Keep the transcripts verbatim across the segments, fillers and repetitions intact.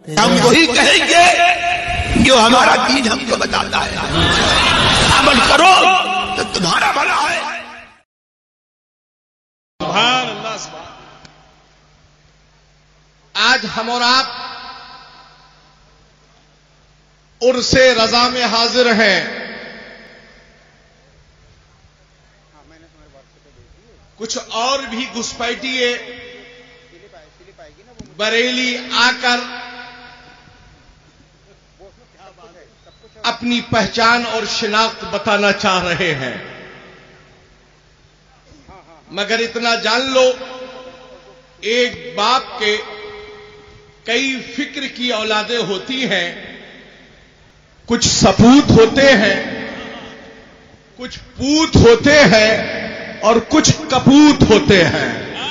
ہم وہی کہیں گے جو ہمارا دین ہم کو بتاتا ہے. عمل کرو تو تمہارا بھلا ہے. سبحان اللہ. سبحان. آج ہم اور آپ عرس رضا میں حاضر ہیں. کچھ اور بھی گھسپیٹیے بریلی آ کر اپنی پہچان اور شناخت بتانا چاہ رہے ہیں، مگر اتنا جان لو ایک باپ کے کئی فکر کی اولادیں ہوتی ہیں. کچھ سپوت ہوتے ہیں، کچھ پوت ہوتے ہیں اور کچھ کپوت ہوتے ہیں.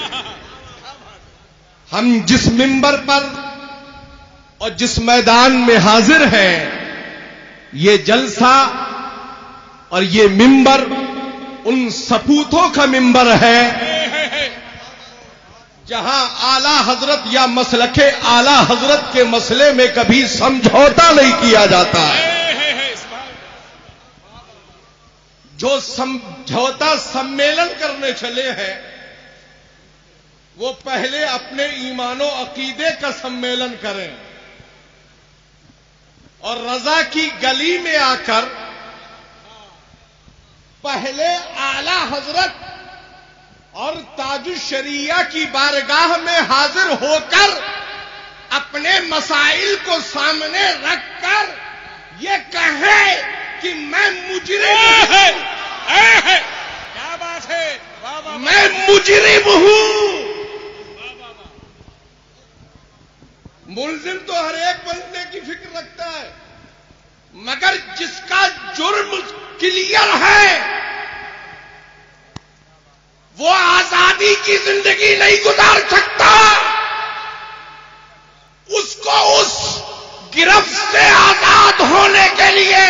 ہم جس منبر پر اور جس میدان میں حاضر ہیں، یہ جلسہ اور یہ منبر ان سپوتوں کا منبر ہے جہاں اعلی حضرت یا مسلک اعلی حضرت کے مسئلے میں کبھی سمجھوتا نہیں کیا جاتا. جو سمجھوتا سمیلن کرنے چلے ہیں وہ پہلے اپنے ایمان و عقیدے کا سمیلن کریں اور رضا کی گلی میں آ کر پہلے اعلی حضرت اور تاج الشریعہ کی بارگاہ میں حاضر ہو کر اپنے مسائل کو سامنے رکھ کر یہ کہیں کہ میں مجرم ہوں. کیا بات ہے، میں مجرم ہوں. ملزم تو ہر ایک بننے کی فکر رکھتا ہے، مگر جس کا جرم کلیئر ہے وہ آزادی کی زندگی نہیں گزار سکتا. اس کو اس گرفت سے آزاد ہونے کے لیے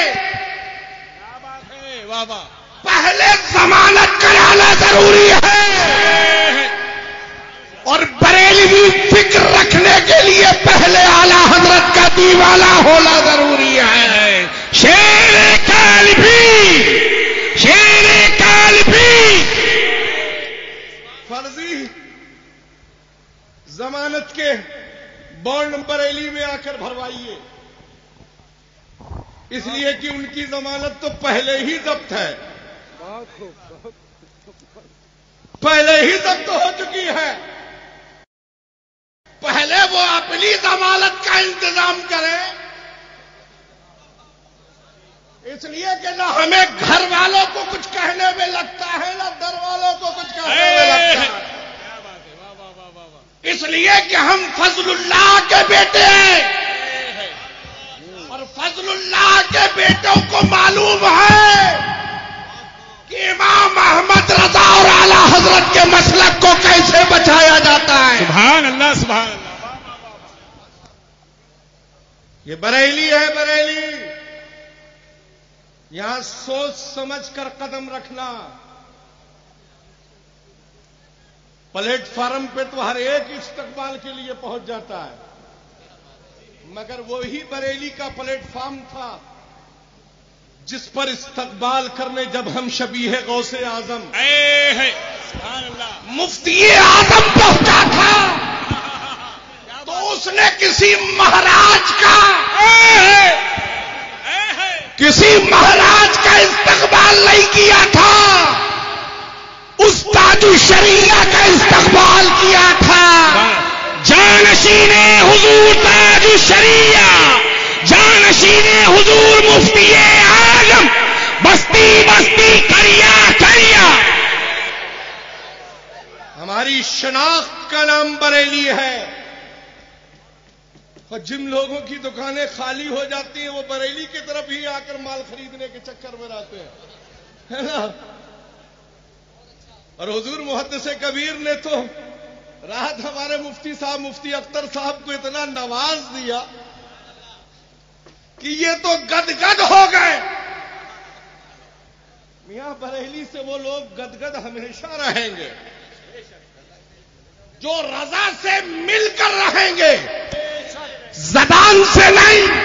پہلے ضمانت کرانا ضروری ہے اور بریلوی فکر رکھنے کے لیے پہلے اعلی حضرت کا دیوانہ ہونا ضروری ہے. شیر کالبی، شیر کالبی. فرضی ضمانت کے بانڈ بریلی میں آ کر بھروائیے، اس لیے کہ ان کی ضمانت تو پہلے ہی ضبط ہے، پہلے ہی ضبط ہو چکی ہے. پہلے وہ اپنی ضمانت کا انتظام کریں، اس لیے کہ نہ ہمیں گھر والوں کو کچھ کہنے میں لگتا ہے نہ در والوں کو کچھ کہنے میں لگتا ہے. اس لیے کہ ہم فضل اللہ کے بیٹے ہیں اور فضل اللہ کے بیٹوں کو معلوم ہے کہ امام احمد رضا اور اعلی حضرت کے مسلک کو کیسے بچایا جاتا ہے. سبحان اللہ. سبحان اللہ. یہ بریلی ہے، بریلی. یہاں سوچ سمجھ کر قدم رکھنا. پلیٹ فارم پہ تو ہر ایک استقبال کے لیے پہنچ جاتا ہے، مگر وہی بریلی کا پلیٹ فارم تھا جس پر استقبال کرنے جب ہم شبیہ غوث اعظم مفتی اعظم پہنچا تھا تو اس نے کسی مہاراج کا کسی مہاراج کا استقبال نہیں کیا تھا، اس تاج الشریعہ کا استقبال کیا تھا. جانشین حضور تاج الشریعہ، جانشین حضور مفتی اعظم، بستی بستی کریا کریا. ہماری شناخت کا نام بریلی ہے اور جن لوگوں کی دکانیں خالی ہو جاتی ہیں وہ بریلی کی طرف ہی آ کر مال خریدنے کے چکر میں رہتے ہیں، ہے نا. اور حضور محدث کبیر نے تو رات ہمارے مفتی صاحب مفتی اختر صاحب کو اتنا نواز دیا کہ یہ تو گد گد ہو گئے. میاں بریلی سے وہ لوگ گد گد ہمیشہ رہیں گے جو رضا سے مل کر رہیں گے. زدہ سے نہیں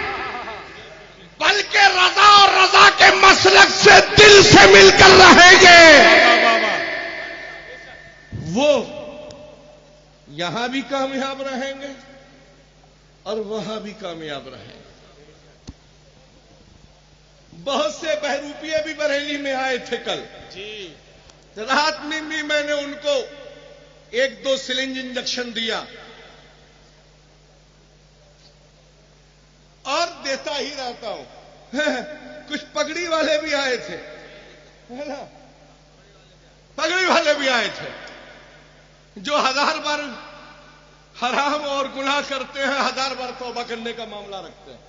بلکہ رضا اور رضا کے مسلک سے دل سے مل کر رہیں گے، وہ یہاں بھی کامیاب رہیں گے اور وہاں بھی کامیاب رہیں گے۔ بہت سے بہروپیے بھی بریلی میں آئے تھے کل جی، رات میں بھی میں نے ان کو ایک دو سلنج انجیکشن دیا اور دیتا ہی رہتا ہوں۔ کچھ پگڑی والے بھی آئے تھے، پگڑی والے بھی آئے تھے جو ہزار بار حرام اور گناہ کرتے ہیں، ہزار بار توبہ کرنے کا معاملہ رکھتے ہیں۔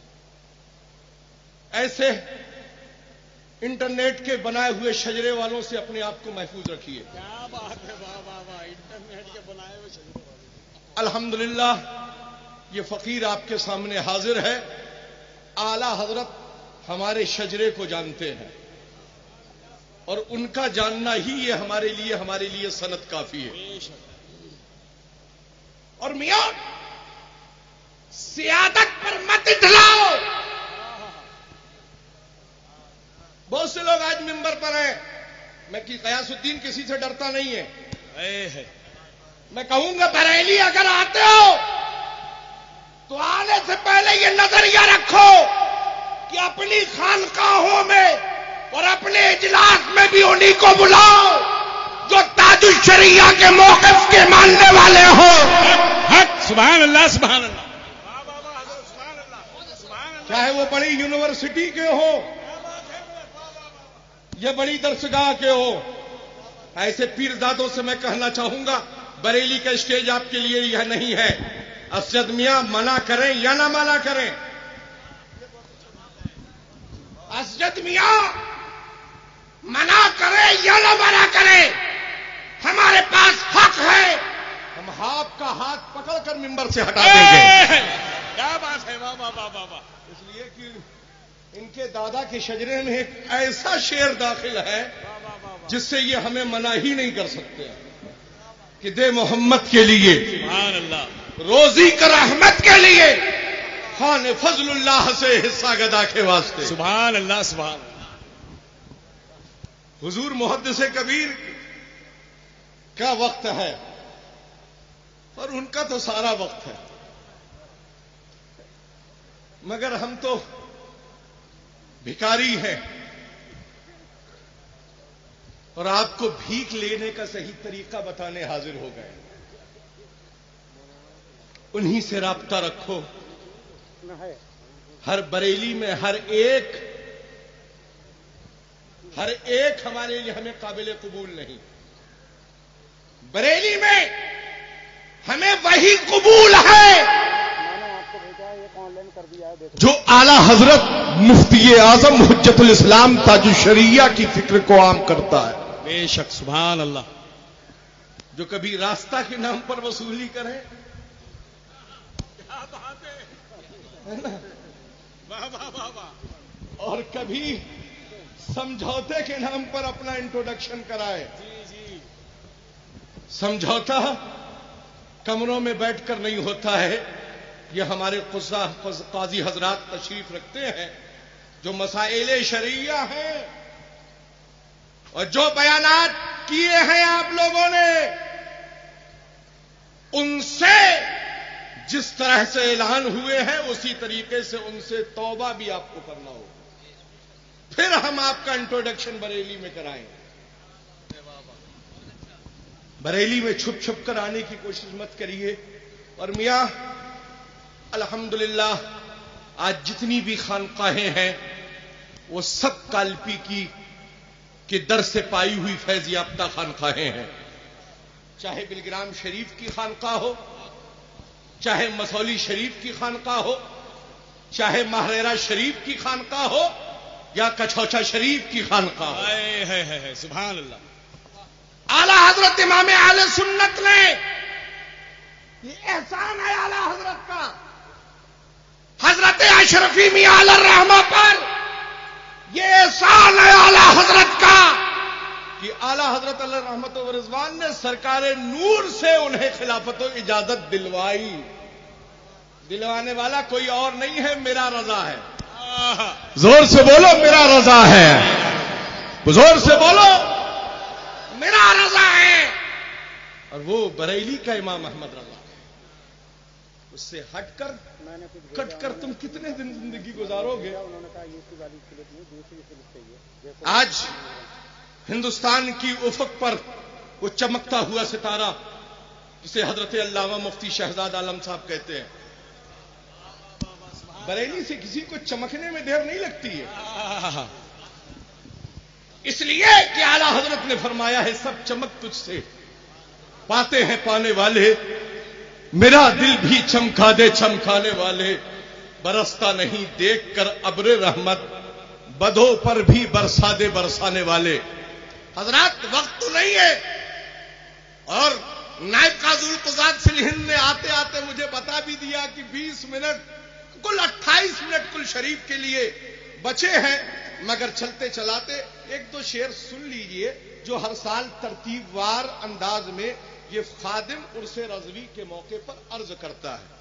ایسے انٹرنیٹ کے بنائے ہوئے شجرے والوں سے اپنے آپ کو محفوظ رکھیے۔ کیا بات ہے، واہ واہ واہ، انٹرنیٹ کے بنائے ہوئے شجرے والے۔ الحمدللہ یہ فقیر آپ کے سامنے حاضر ہے، اعلی حضرت ہمارے شجرے کو جانتے ہیں اور ان کا جاننا ہی یہ ہمارے لیے ہمارے لیے سند کافی ہے۔ اور میاں سیادت پر مت اٹھلاؤ۔ بہت سے لوگ آج ممبر پر ہیں، میں کہ قیاس الدین کسی سے ڈرتا نہیں ہے، میں کہوں گا بریلی اگر آتے ہو تو آنے سے پہلے یہ نظریہ رکھو کہ اپنی خانقاہوں میں اور اپنے اجلاس میں بھی انہی کو بلاؤ جو تاج الشریعہ کے موقف کے ماننے والے ہوں۔ سبحان اللہ، سبحان اللہ، چاہے وہ بڑی یونیورسٹی کے ہو یا بڑی درسگاہ کے ہو۔ ایسے پیرزادوں سے میں کہنا چاہوں گا بریلی کا اسٹیج آپ کے لیے یہ نہیں ہے۔ اسجد میاں منع کریں یا نہ منع کریں، اسجد میاں منع کریں یا نہ منع کریں، ہمارے پاس حق ہے، ہم آپ کا ہاتھ پکڑ کر ممبر سے ہٹا دیں گے۔ کیا بات ہے، واہ واہ واہ واہ واہ۔ اس لیے کہ ان کے دادا کے شجرے میں ایک ایسا شعر داخل ہے جس سے یہ ہمیں منع ہی نہیں کر سکتے کہ دے محمد کے لیے، سبحان اللہ، روزی کا رحمت کے لیے، خان فضل اللہ سے حصہ گدا کے واسطے۔ سبحان اللہ، سبحان اللہ۔ حضور محدث کبیر کا وقت ہے اور ان کا تو سارا وقت ہے، مگر ہم تو بھکاری ہیں اور آپ کو بھیک لینے کا صحیح طریقہ بتانے حاضر ہو گئے۔ انہی سے رابطہ رکھو۔ ہر بریلی میں ہر ایک ہر ایک ہمارے لیے ہمیں قابل قبول نہیں، بریلی میں ہمیں وہی قبول ہے جو اعلی حضرت مفتی اعظم حجت الاسلام تاج الشریعہ کی فکر کو عام کرتا ہے۔ بے شک، سبحان اللہ۔ جو کبھی راستہ کے نام پر وصولی کرے، اور کبھی سمجھوتے کے نام پر اپنا انٹروڈکشن کرائے۔ سمجھوتا کمروں میں بیٹھ کر نہیں ہوتا ہے، یہ ہمارے قاضی حضرات تشریف رکھتے ہیں جو مسائل شرعیہ ہیں اور جو بیانات کیے ہیں آپ لوگوں نے، ان سے جس طرح سے اعلان ہوئے ہیں اسی طریقے سے ان سے توبہ بھی آپ کو کرنا ہوگا، پھر ہم آپ کا انٹروڈکشن بریلی میں کرائیں گے۔ بریلی میں چھپ چھپ کر آنے کی کوشش مت کریے۔ اور میاں الحمدللہ آج جتنی بھی خانقاہیں ہیں وہ سب کالپی کی کے در سے پائی ہوئی فیض یافتہ خانقاہیں ہیں، چاہے بلگرام شریف کی خانقاہ ہو، چاہے مسولی شریف کی خانقاہ ہو، چاہے ماہریرہ شریف کی خانقاہ ہو یا کچھوچا شریف کی خانقاہ ہو۔ ہے ہے ہے، سبحان اللہ۔ اعلی حضرت امام اہل سنت نے، یہ احسان ہے اعلی حضرت کا، حضرت اشرفی میاں علی الرحمہ پر یہ احسان ہے اعلی حضرت کا کہ اعلی حضرت علیہ رحمت و رضوان نے سرکار نور سے انہیں خلافت و اجازت دلوائی۔ دلوانے والا کوئی اور نہیں ہے، میرا رضا ہے. زور سے بولو میرا رضا ہے. زور سے بولو میرا رضا ہے. اور وہ بریلی کا امام احمد رضا ہے. اس سے ہٹ کر کٹ کر تم کتنے دن زندگی گزارو گے؟ آج ہندوستان کی افق پر وہ چمکتا ہوا ستارہ جسے حضرت علامہ مفتی شہزاد عالم صاحب کہتے ہیں، بریلی سے کسی کو چمکنے میں دیر نہیں لگتی ہے. اس لیے کہ اعلی حضرت نے فرمایا ہے سب چمک تجھ سے پاتے ہیں پانے والے، میرا دل بھی چمکا دے چمکانے والے، برستا نہیں دیکھ کر ابر رحمت، بدوں پر بھی برسا دے برسانے والے. حضرات وقت تو نہیں ہے، اور نائب قاضی القضات فی الہند نے آتے آتے مجھے بتا بھی دیا کہ بیس منٹ کل اٹھائیس منٹ کل شریف کے لیے بچے ہیں، مگر چلتے چلاتے ایک دو شعر سن لیجئے جو ہر سال ترتیب وار انداز میں یہ خادم عرس رضوی کے موقع پر عرض کرتا ہے.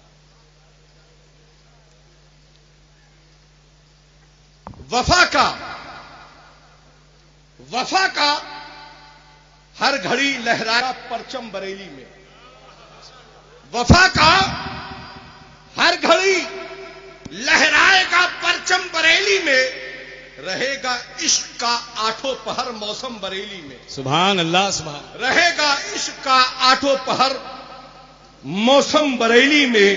وفا کا وفا کا ہر گھڑی لہرایا پرچم بریلی میں، وفا کا ہر گھڑی لہرائے گا پرچم بریلی میں، رہے گا عشق کا آٹھوں پہر موسم بریلی میں. سبحان اللہ سبحان. رہے گا عشق کا آٹھوں پہر موسم بریلی میں.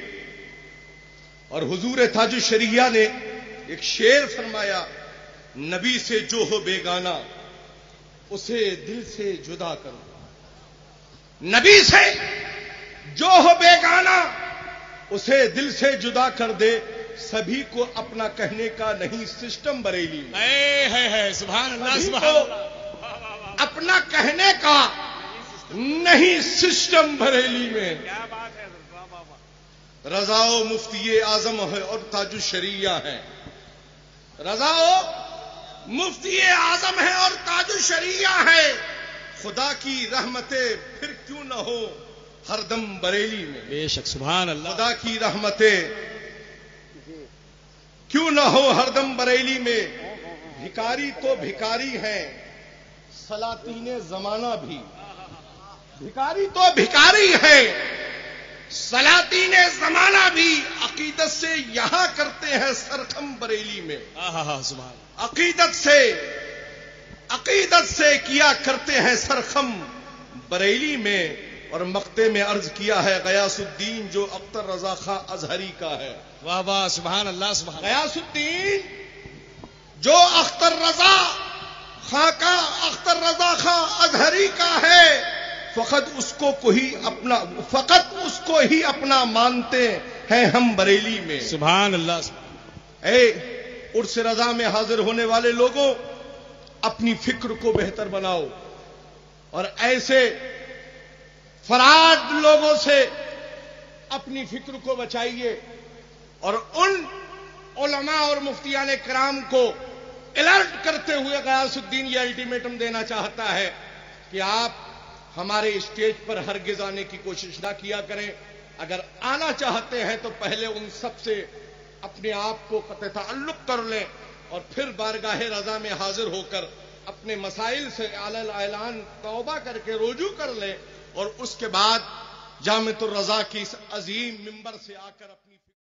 اور حضور تاج الشریعہ نے ایک شعر فرمایا، نبی سے جو ہو بیگانہ اسے دل سے جدا کر دو. نبی سے جو ہو بیگانہ اسے دل سے جدا کر دے، سبھی کو اپنا کہنے کا نہیں سسٹم بریلی میں. اے ہے ہے سبحان اللہ سبھی سبحان کو اللہ. اپنا کہنے کا نہیں سسٹم بریلی میں. کیا بات ہے واہ واہ واہ. رضاؤ مفتی اعظم ہے اور تاج الشریعہ ہے. رضاؤ مفتی اعظم ہے اور تاج الشریعہ ہے. خدا کی رحمتیں پھر کیوں نہ ہو ہر دم بریلی میں. بے شک سبحان اللہ. خدا کی رحمتیں کیوں نہ ہو ہر دم بریلی میں. بھکاری تو بھکاری ہیں سلاطین زمانہ بھی. بھکاری تو بھکاری ہے سلاطین زمانہ بھی. عقیدت سے یہاں کرتے ہیں سرخم بریلی میں. ہاں ہاں سبحان. عقیدت سے عقیدت سے کیا کرتے ہیں سرخم بریلی میں. اور مقطع میں عرض کیا ہے غیاث الدین جو اختر رضا خاں ازہری کا ہے. واہ واہ سبحان اللہ سبحان. غیاث الدین جو اختر رضا خاں کا اختر رضا خاں ازہری کا ہے، فقط اس کو کوئی اپنا فقط اس کو ہی اپنا مانتے ہیں ہم بریلی میں. سبحان اللہ سبحان. اے عرس رضا میں حاضر ہونے والے لوگوں، اپنی فکر کو بہتر بناؤ اور ایسے فراد لوگوں سے اپنی فکر کو بچائیے. اور ان علماء اور مفتیان کرام کو الرٹ کرتے ہوئے غیاث الدین یہ الٹیمیٹم دینا چاہتا ہے کہ آپ ہمارے اسٹیج پر ہرگز آنے کی کوشش نہ کیا کریں. اگر آنا چاہتے ہیں تو پہلے ان سب سے اپنے آپ کو قطع تعلق کر لیں اور پھر بارگاہ رضا میں حاضر ہو کر اپنے مسائل سے اعلان اعلان توبہ کر کے رجوع کر لیں، اور اس کے بعد جامعۃ الرضا کی اس عظیم منبر سے آ کر اپنی